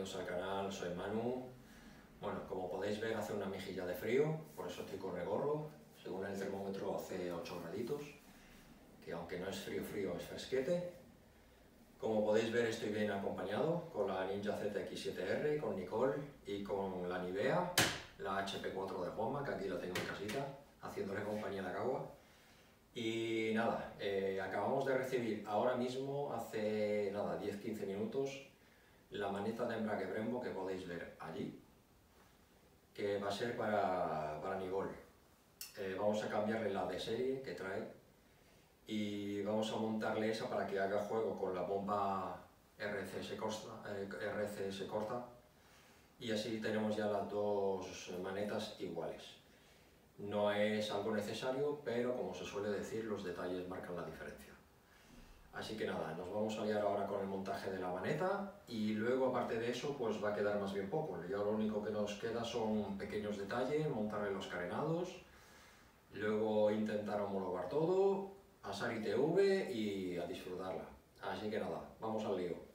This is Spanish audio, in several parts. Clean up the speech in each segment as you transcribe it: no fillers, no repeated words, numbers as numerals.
bienvenidos al canal, soy Manu. Bueno, como podéis ver hace una mejilla de frío, por eso estoy con el gorro. Según el termómetro hace 8 graditos, que aunque no es frío frío es fresquete. Como podéis ver estoy bien acompañado con la Ninja ZX7R, con Nicole y con la Nivea, la HP4 de Juanma, que aquí la tengo en casita, haciéndole compañía a Kawa. Y nada, acabamos de recibir ahora mismo, hace nada, 10-15 minutos, la maneta de embrague Brembo que podéis ver allí, que va a ser para Nicole. Vamos a cambiarle la de serie que trae y vamos a montarle esa para que haga juego con la bomba RCS corta, y así tenemos ya las dos manetas iguales. No es algo necesario, pero como se suele decir, los detalles marcan la diferencia. Así que nada, nos vamos a liar ahora con el montaje de la maneta y luego aparte de eso pues va a quedar más bien poco. Ya lo único que nos queda son pequeños detalles, montarle los carenados, luego intentar homologar todo, pasar ITV y a disfrutarla. Así que nada, vamos al lío.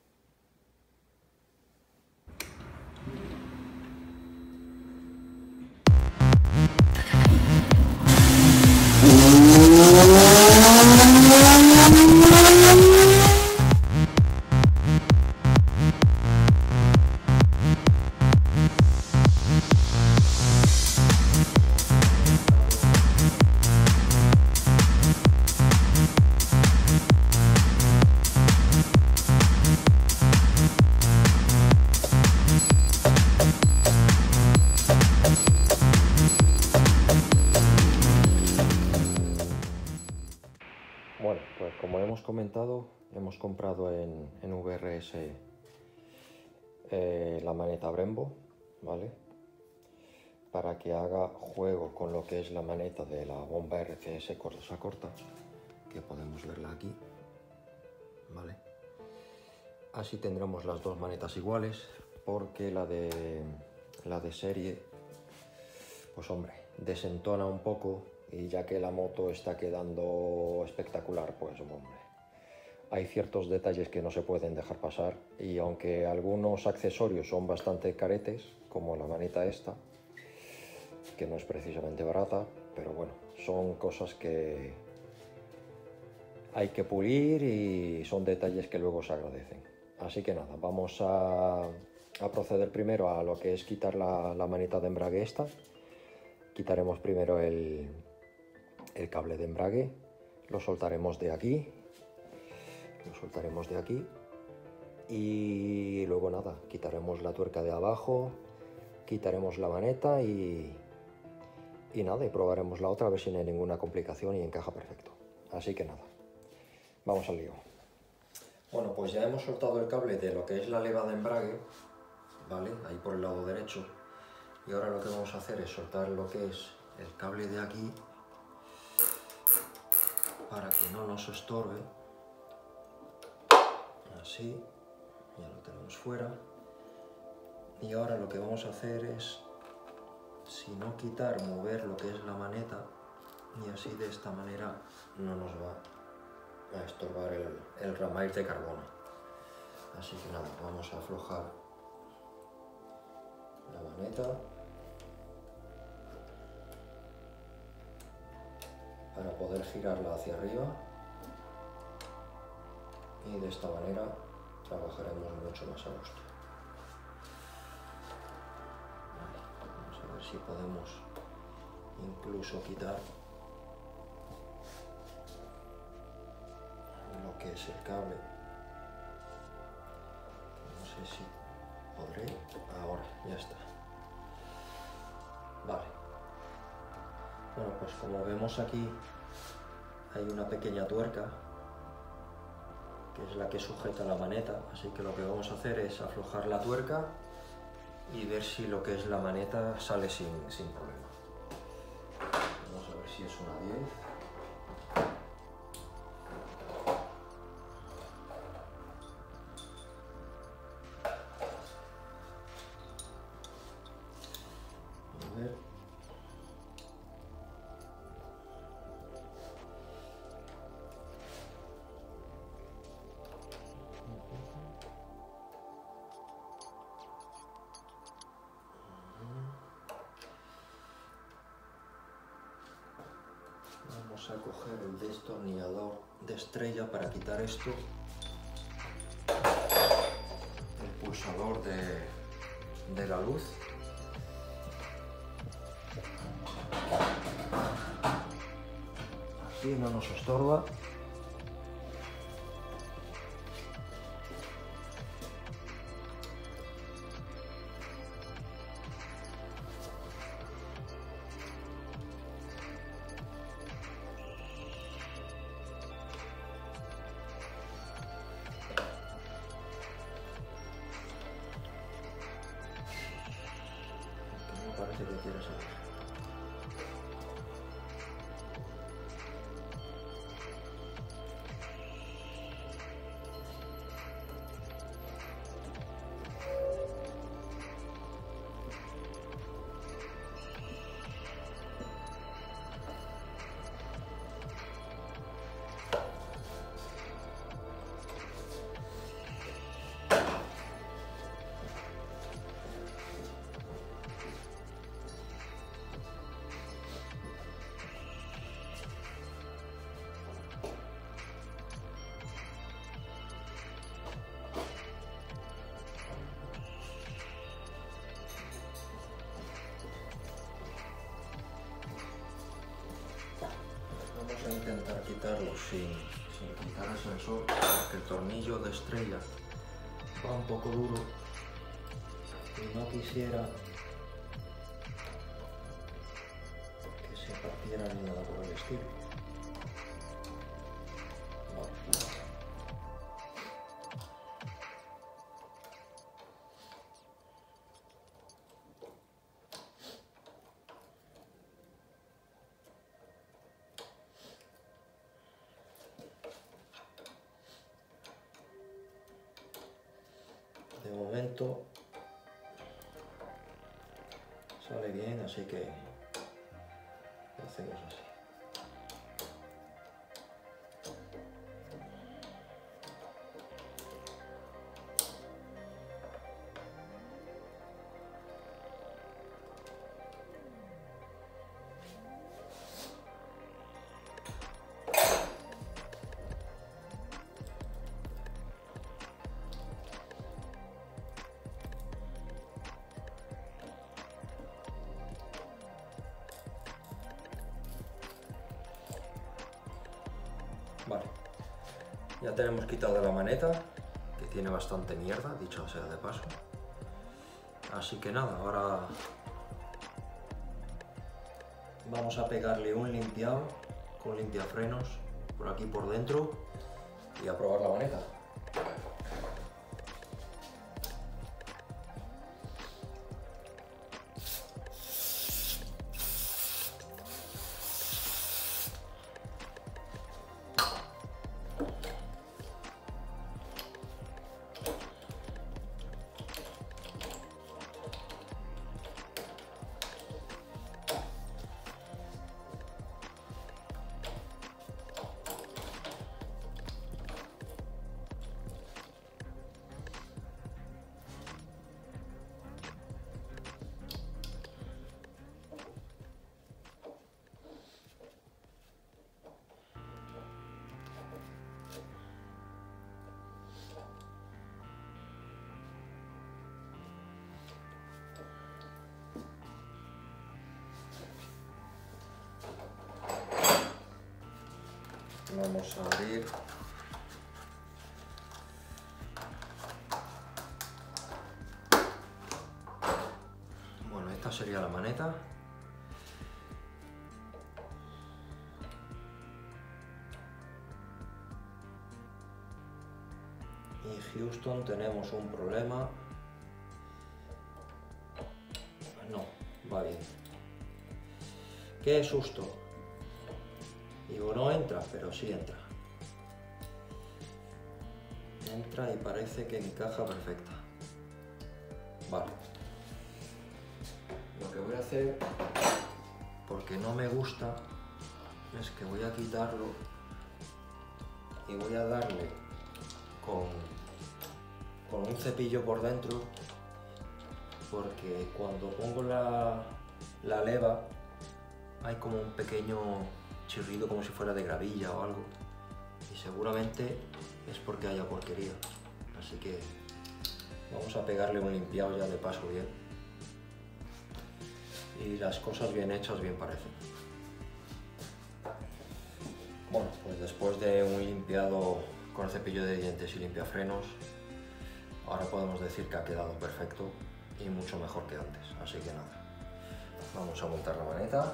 Bueno, pues como hemos comentado, hemos comprado en VRS la maneta Brembo, ¿vale? Para que haga juego con lo que es la maneta de la bomba RCS corta, que podemos verla aquí, ¿vale? Así tendremos las dos manetas iguales, porque la de serie, pues hombre, desentona un poco, y ya que la moto está quedando espectacular, pues hombre, hay ciertos detalles que no se pueden dejar pasar, y aunque algunos accesorios son bastante caretes, como la maneta esta, que no es precisamente barata, pero bueno, son cosas que hay que pulir y son detalles que luego se agradecen. Así que nada, vamos a proceder primero a lo que es quitar la maneta de embrague esta. Quitaremos primero el cable de embrague, lo soltaremos de aquí, y luego nada, quitaremos la tuerca de abajo, quitaremos la maneta y nada, y probaremos la otra a ver si no hay ninguna complicación y encaja perfecto. Así que nada, vamos al lío. Bueno, pues ya hemos soltado el cable de lo que es la leva de embrague, ¿vale? Ahí por el lado derecho. Y ahora lo que vamos a hacer es soltar lo que es el cable de aquí, para que no nos estorbe. Así, ya lo tenemos fuera. Y ahora lo que vamos a hacer es, si no quitar, mover lo que es la maneta, y así de esta manera no nos va a estorbar el ramáis de carbono. Así que nada, vamos a aflojar la maneta para poder girarla hacia arriba, y de esta manera trabajaremos mucho más a gusto. Vamos a ver si podemos incluso quitar lo que es el cable. No sé si podré. Ahora, ya está. Vale. Bueno, pues como vemos aquí hay una pequeña tuerca que es la que sujeta la maneta, así que lo que vamos a hacer es aflojar la tuerca y ver si lo que es la maneta sale sin problema. Vamos a ver si es una 10. A ver. Vamos a coger el destornillador de estrella para quitar esto, el pulsador de la luz. Así no nos estorba. Parece que quiere salir. Vamos a intentar quitarlo sin quitar el sensor, porque el tornillo de estrella va un poco duro y no quisiera que se partiera ni nada por el estilo. Vale. De momento sale bien, así que lo hacemos así. Vale, ya tenemos quitado la maneta, que tiene bastante mierda, dicho sea de paso. Así que nada, ahora vamos a pegarle un limpiado con limpiafrenos por aquí por dentro y a probar la maneta. Vamos a abrir. Bueno, esta sería la maneta. Y Houston, tenemos un problema. No, va bien. ¡Qué susto! Digo, no entra, pero sí entra. Entra y parece que encaja perfecta. Vale. Lo que voy a hacer, porque no me gusta, es que voy a quitarlo y voy a darle con un cepillo por dentro, porque cuando pongo la leva hay como un pequeño chirrido como si fuera de gravilla o algo. Y seguramente es porque haya porquería. Así que vamos a pegarle un limpiado ya de paso bien. Y las cosas bien hechas bien parecen. Bueno, pues después de un limpiado con el cepillo de dientes y limpiafrenos, ahora podemos decir que ha quedado perfecto y mucho mejor que antes. Así que nada, vamos a montar la maneta.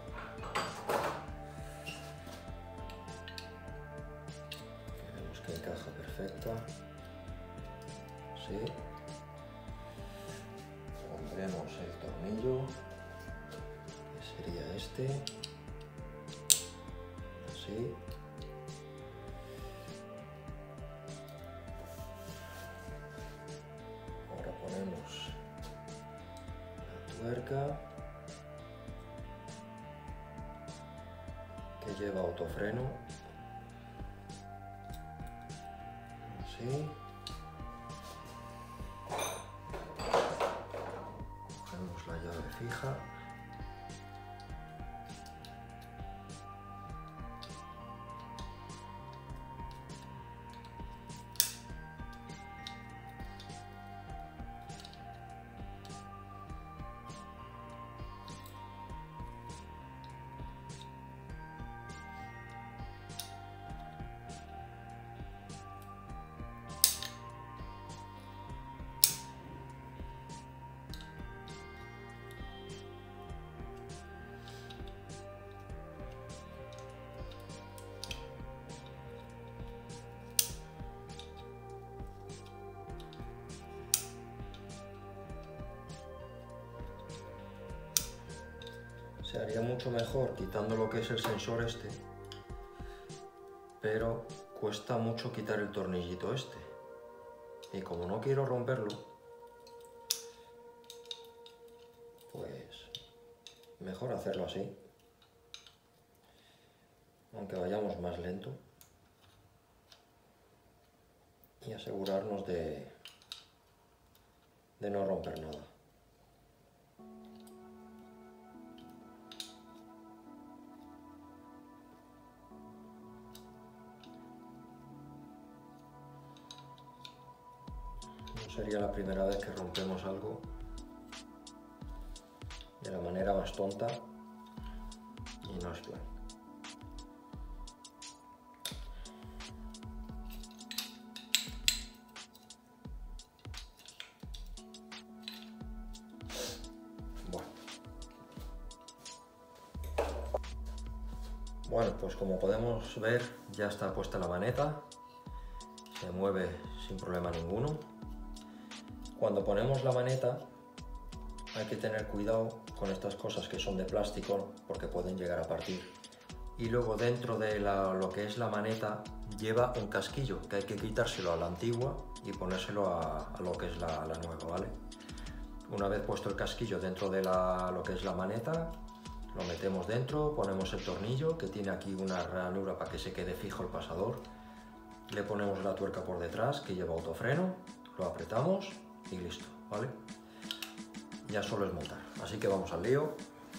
Vemos que encaja perfecta. Sí. Pondremos el tornillo, que sería este. Así. Ahora ponemos la tuerca, que lleva autofreno. Así. Cogemos la llave fija. Se haría mucho mejor quitando lo que es el sensor este, pero cuesta mucho quitar el tornillito este. Y como no quiero romperlo, pues mejor hacerlo así, aunque vayamos más lento, y asegurarnos de no romper nada. No sería la primera vez que rompemos algo de la manera más tonta y no es plan. Bueno, pues como podemos ver ya está puesta la maneta, se mueve sin problema ninguno. Cuando ponemos la maneta hay que tener cuidado con estas cosas que son de plástico porque pueden llegar a partir. Y luego dentro de lo que es la maneta lleva un casquillo que hay que quitárselo a la antigua y ponérselo a lo que es la nueva, ¿vale? Una vez puesto el casquillo dentro de lo que es la maneta, lo metemos dentro, ponemos el tornillo que tiene aquí una ranura para que se quede fijo el pasador, le ponemos la tuerca por detrás que lleva autofreno, lo apretamos y listo, ¿vale? Ya solo es montar, así que vamos al lío.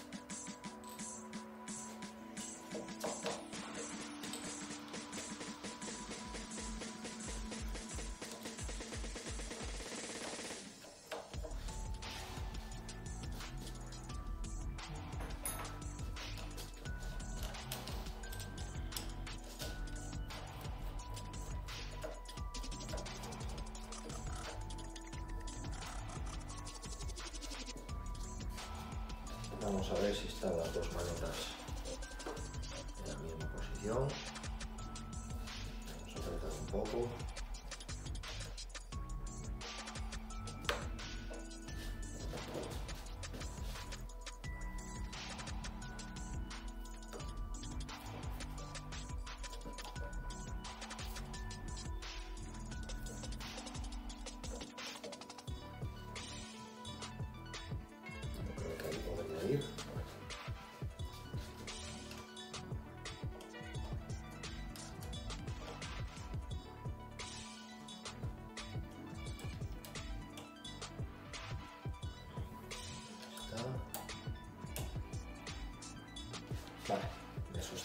Vamos a ver si están las dos manetas en la misma posición. Vamos a apretar un poco.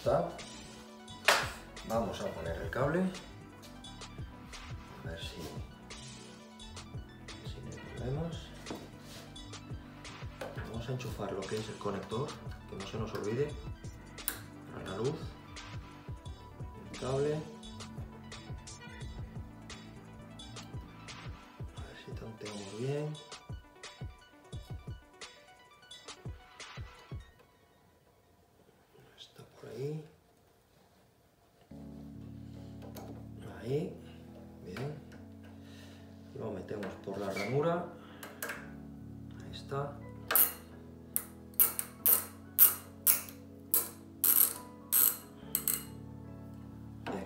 está. Vamos a poner el cable. A ver si no hay problemas. Vamos a enchufar lo que es el conector, que no se nos olvide, para la luz, el cable. A ver si tanteamos bien. Está por ahí. Ahí, bien. Lo metemos por la ranura. Ahí está. Bien.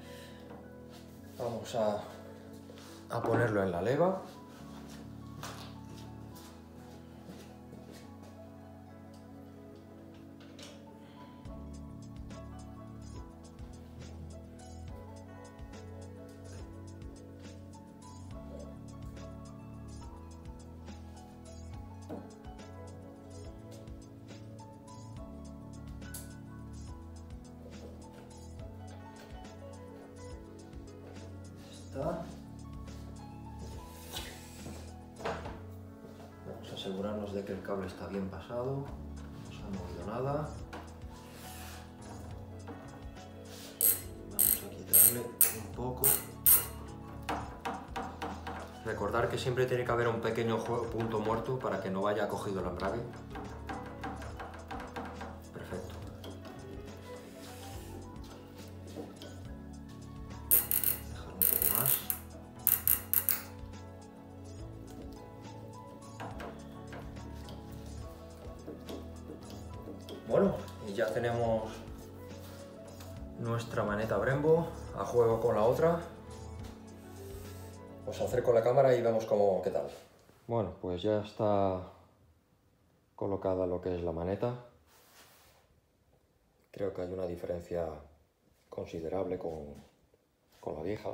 Vamos a ponerlo en la leva. Vamos a asegurarnos de que el cable está bien pasado, no se ha movido nada. Vamos a quitarle un poco. Recordar que siempre tiene que haber un pequeño punto muerto para que no vaya cogido el embrague. Perfecto. Dejar un poco más. Bueno, y ya tenemos nuestra maneta Brembo a juego con la otra. Os acerco la cámara y vemos qué tal. Bueno, pues ya está colocada lo que es la maneta. Creo que hay una diferencia considerable con la vieja.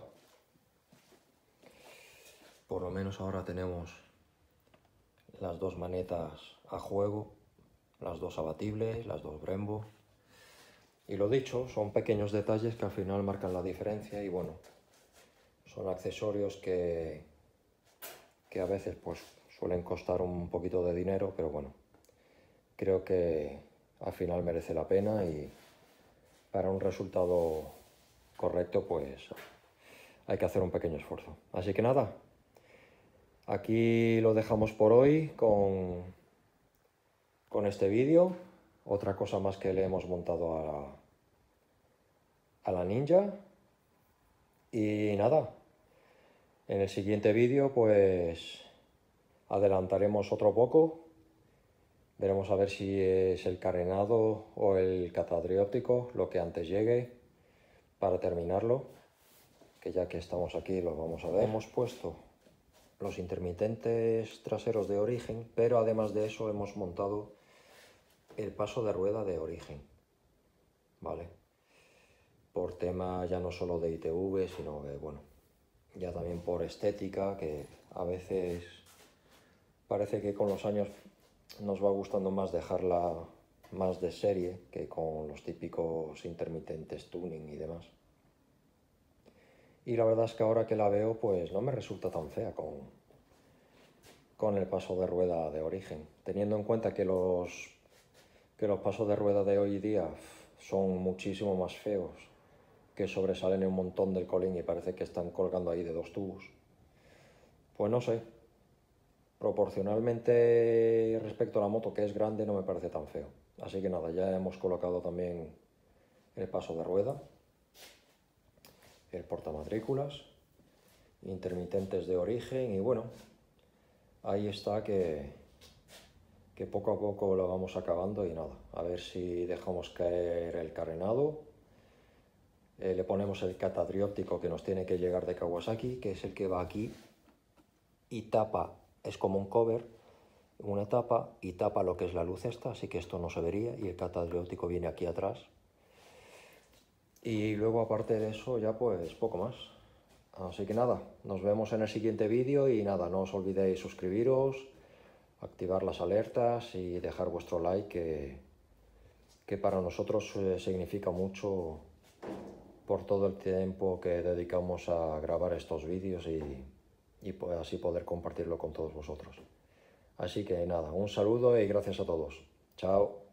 Por lo menos ahora tenemos las dos manetas a juego, las dos abatibles, las dos Brembo. Y lo dicho, son pequeños detalles que al final marcan la diferencia y bueno, son accesorios que a veces pues suelen costar un poquito de dinero, pero bueno, creo que al final merece la pena y para un resultado correcto pues hay que hacer un pequeño esfuerzo. Así que nada, aquí lo dejamos por hoy con este vídeo. Otra cosa más que le hemos montado a la Ninja. Y nada, en el siguiente vídeo pues adelantaremos otro poco. Veremos a ver si es el carenado o el catadióptico lo que antes llegue para terminarlo, que ya que estamos aquí lo vamos a ver. Hemos puesto los intermitentes traseros de origen, pero además de eso hemos montado el paso de rueda de origen, ¿vale? Por tema ya no solo de ITV, sino que, bueno, ya también por estética, que a veces parece que con los años nos va gustando más dejarla más de serie que con los típicos intermitentes tuning y demás. Y la verdad es que ahora que la veo, pues no me resulta tan fea con el paso de rueda de origen, teniendo en cuenta que los pasos de rueda de hoy día son muchísimo más feos, que sobresalen un montón del colín y parece que están colgando ahí de dos tubos. Pues no sé, proporcionalmente respecto a la moto, que es grande, no me parece tan feo. Así que nada, ya hemos colocado también el paso de rueda, el portamatrículas, intermitentes de origen y bueno, ahí está que poco a poco lo vamos acabando y nada, a ver si dejamos caer el carenado, le ponemos el catadióptico que nos tiene que llegar de Kawasaki, que es el que va aquí y tapa, es como un cover, una tapa y tapa lo que es la luz esta, así que esto no se vería y el catadióptico viene aquí atrás. Y luego aparte de eso ya pues poco más. Así que nada, nos vemos en el siguiente vídeo y nada, no os olvidéis suscribiros, activar las alertas y dejar vuestro like, que que para nosotros significa mucho por todo el tiempo que dedicamos a grabar estos vídeos y pues así poder compartirlo con todos vosotros. Así que nada, un saludo y gracias a todos. Chao.